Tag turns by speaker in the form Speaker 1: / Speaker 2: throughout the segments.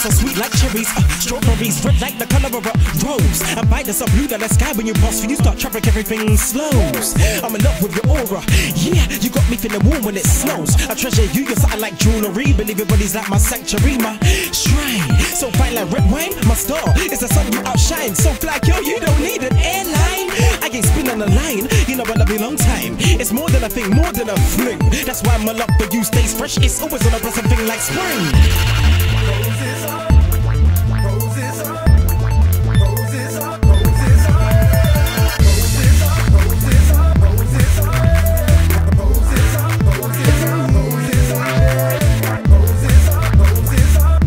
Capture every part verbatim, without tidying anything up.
Speaker 1: so sweet like cherries, uh, strawberries, red like the color of a rose. And bite us so blue that the sky when you pass. When you start traffic, everything slows. I'm in love with your aura, yeah. You got me feeling warm when it snows. I treasure you, you're something like jewelry. Believe your body's like my sanctuary, my shrine. So fine like red wine, my star. It's the sun you outshine. So fly, yo, you don't need an airline. I ain't spinning the line, you know I love you long time. It's more than a thing, more than a fling. That's why my love for you stays fresh. It's always on a blessed thing like spring.
Speaker 2: Roses up, roses up, roses up, roses up, roses up, roses up, roses up, roses up, roses up, roses up, roses up, roses up,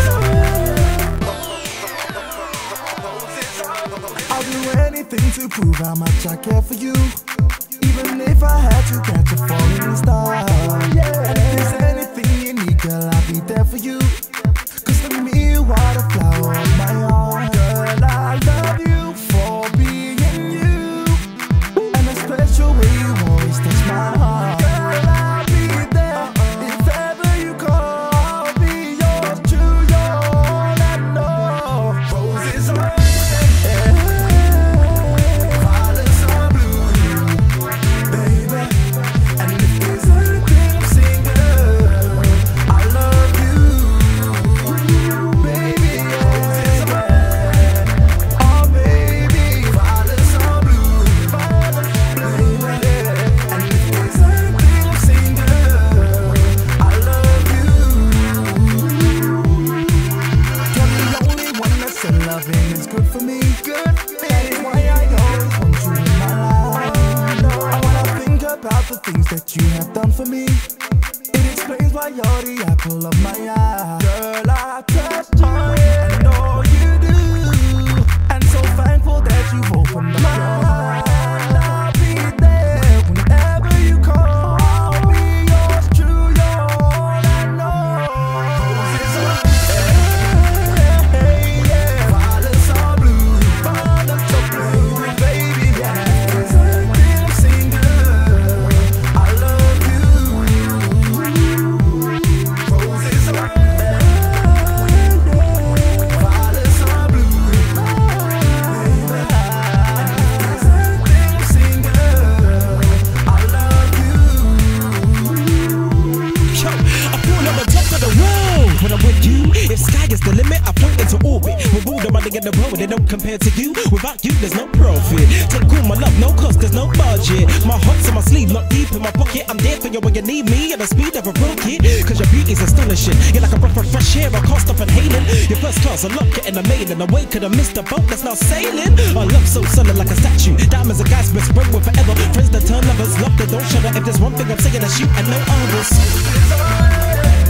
Speaker 2: roses up. I'll do anything to prove how much I care for you. Even if I had to catch a falling star. And if there's anything you need, girl, I'll be there for you. Cause to me, you are the flower of my heart. Girl, I love you for being you. And a special way you always touch my heart. Girl, I'll be there if ever you call. I'll be yours, true, you're all I know. Roses are that you have done for me. It explains why you're the apple of my eye. Girl, I trust you and all you do. And so thankful that you've opened up your heart. I'll be there whenever you call. I'll be yours, true, you're all I know. Roses are red, hey, yeah. Violets are blue, violets are blue, baby, yeah. If sky is the limit, I float into orbit. With all the money in the world, they don't compare to you. Without you, there's no profit. Take all my love, no cost, there's no budget. My heart's on my sleeve, not deep in my pocket. I'm there for you when you need me at the speed of a rocket. Cause your beauty's astonishing. You're like a breath of fresh air, I can't stop inhaling. Your first class, I love getting a maiden. Away could have missed the boat that's now sailing. Our love so solid like a statue. Diamonds and guys best spread with forever. Friends that turn lovers, love that don't shut up. If there's one thing I'm saying, that's you and no others.